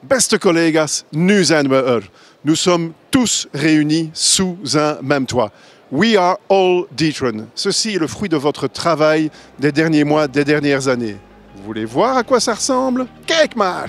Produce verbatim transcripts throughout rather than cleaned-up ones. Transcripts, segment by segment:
Beste collega's, nu zijn we er. Nous sommes tous réunis sous un même toit. We are all D'Ieteren. Ceci est le fruit de votre travail des derniers mois, des dernières années. Vous voulez voir à quoi ça ressemble? Kijk maar!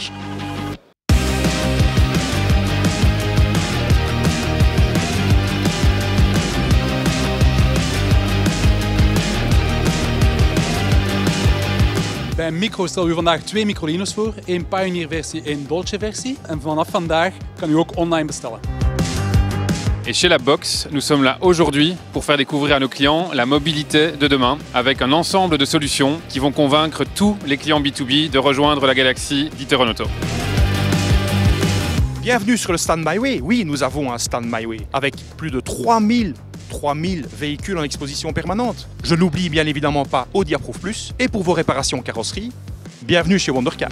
Bij een micro stellen we vandaag twee microlino's voor, één Pioneer versie, één Dolce versie. En vanaf vandaag kan u ook online bestellen. Et chez La Box, nous sommes là aujourd'hui pour faire découvrir à nos clients la mobilité de demain avec un ensemble de solutions qui vont convaincre tous les clients B deux B de rejoindre la galaxie d'D'Ieteren Auto. Bienvenue sur le stand MyWay. Oui, nous avons un stand MyWay avec plus de trois mille véhicules en exposition permanente. Je n'oublie bien évidemment pas Audi Approuve Plus. Et pour vos réparations carrosserie, bienvenue chez Wondercar.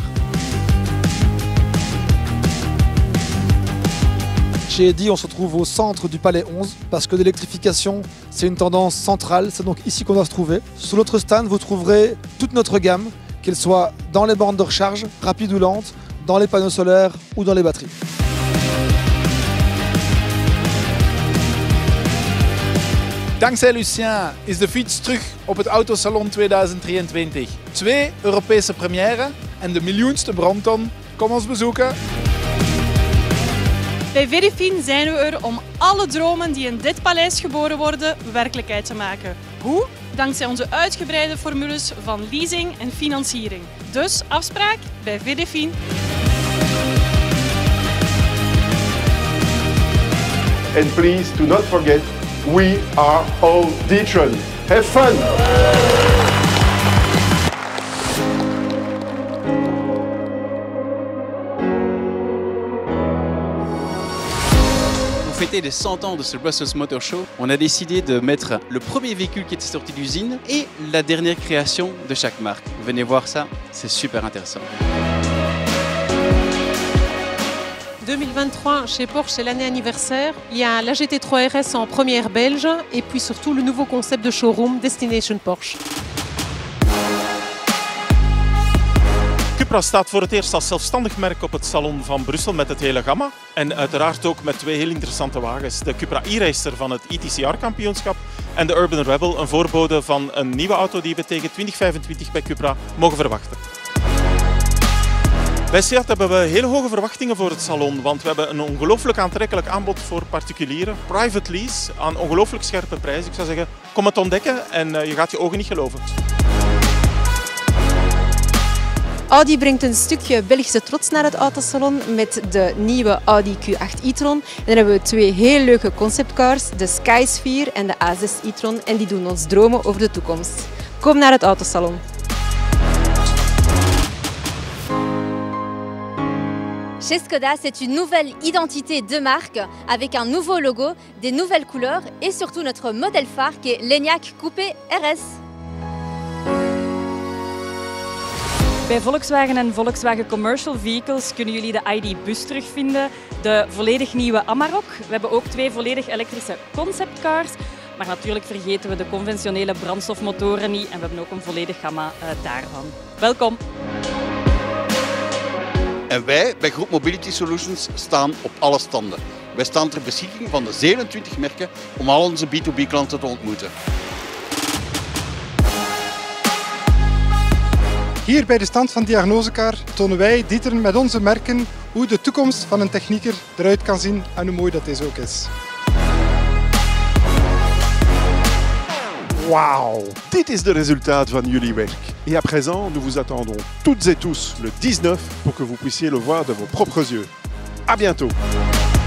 Chez Eddy, on se retrouve au centre du Palais onze parce que l'électrification, c'est une tendance centrale. C'est donc ici qu'on doit se trouver. Sur notre stand, vous trouverez toute notre gamme, qu'elle soit dans les bornes de recharge, rapides ou lentes, dans les panneaux solaires ou dans les batteries. Dankzij Lucien is de fiets terug op het Autosalon tweeduizend drieëntwintig. Twee Europese première en de miljoenste brandton. Kom ons bezoeken. Bij Verifin zijn we er om alle dromen die in dit paleis geboren worden, werkelijkheid te maken. Hoe? Dankzij onze uitgebreide formules van leasing en financiering. Dus afspraak bij Verifin. And please do not forget, we are all D'Ieteren. Have fun! Pour fêter les cent ans de ce Brussels Motor Show, on a décidé de mettre le premier véhicule qui était sorti d'usine et la dernière création de chaque marque. Venez voir ça, c'est super intéressant. deux mille vingt-trois, chez Porsche, c'est l'année anniversaire. Il y a la G T trois R S en première belge et puis surtout le nouveau concept de showroom Destination Porsche. Cupra staat voor het eerst als zelfstandig merk op het salon van Brussel met het hele gamma. En uiteraard ook met twee heel interessante wagens. De Cupra e-Racer van het E T C R-kampioenschap en de Urban Rebel, een voorbode van een nieuwe auto die we tegen twintig vijfentwintig bij Cupra mogen verwachten. Bij Seat hebben we hele hoge verwachtingen voor het salon, want we hebben een ongelooflijk aantrekkelijk aanbod voor particulieren. Private lease aan ongelooflijk scherpe prijzen. Ik zou zeggen, kom het ontdekken en je gaat je ogen niet geloven. Audi brengt een stukje Belgische trots naar het autosalon met de nieuwe Audi Q acht e-tron. En dan hebben we twee heel leuke conceptcars, de Skysphere en de A zes e-tron. En die doen ons dromen over de toekomst. Kom naar het autosalon. Chez Skoda, c'est une nouvelle identité de marque avec un nouveau logo, des nouvelles couleurs et surtout notre modèle phare qui est l'Enyaq Coupé R S. Bij Volkswagen en Volkswagen Commercial Vehicles kunnen jullie de I D bus terugvinden, de volledig nieuwe Amarok. We hebben ook twee volledig elektrische conceptcars, maar natuurlijk vergeten we de conventionele brandstofmotoren niet en we hebben ook een volledig gamma uh, daarvan. Welkom! En wij bij Groep Mobility Solutions staan op alle standen. Wij staan ter beschikking van de zevenentwintig merken om al onze B twee B klanten te ontmoeten. Hier bij de stand van Diagnosekaar tonen wij D'Ieteren met onze merken hoe de toekomst van een technieker eruit kan zien en hoe mooi dat deze ook is. Wauw! Dit is de résultat van jullie werk. Et à présent, nous vous attendons toutes et tous le dix-neuf pour que vous puissiez le voir de vos propres yeux. À bientôt!